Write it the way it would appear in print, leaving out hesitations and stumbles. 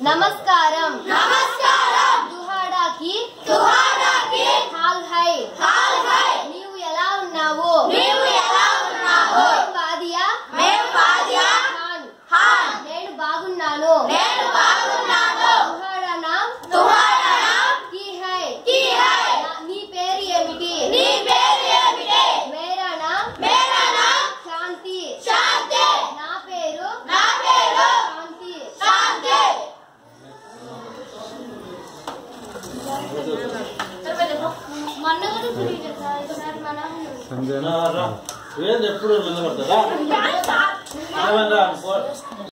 नमस्कारम नमस्कारम दुहाड़ा की हाल है नीवु एला उन्नावो बादिया खान नेनु बागुन्नानु दुहाड़ा नाम की है नी पेरु एमिटी मेरा नाम शांति ना पेरु సంజయ్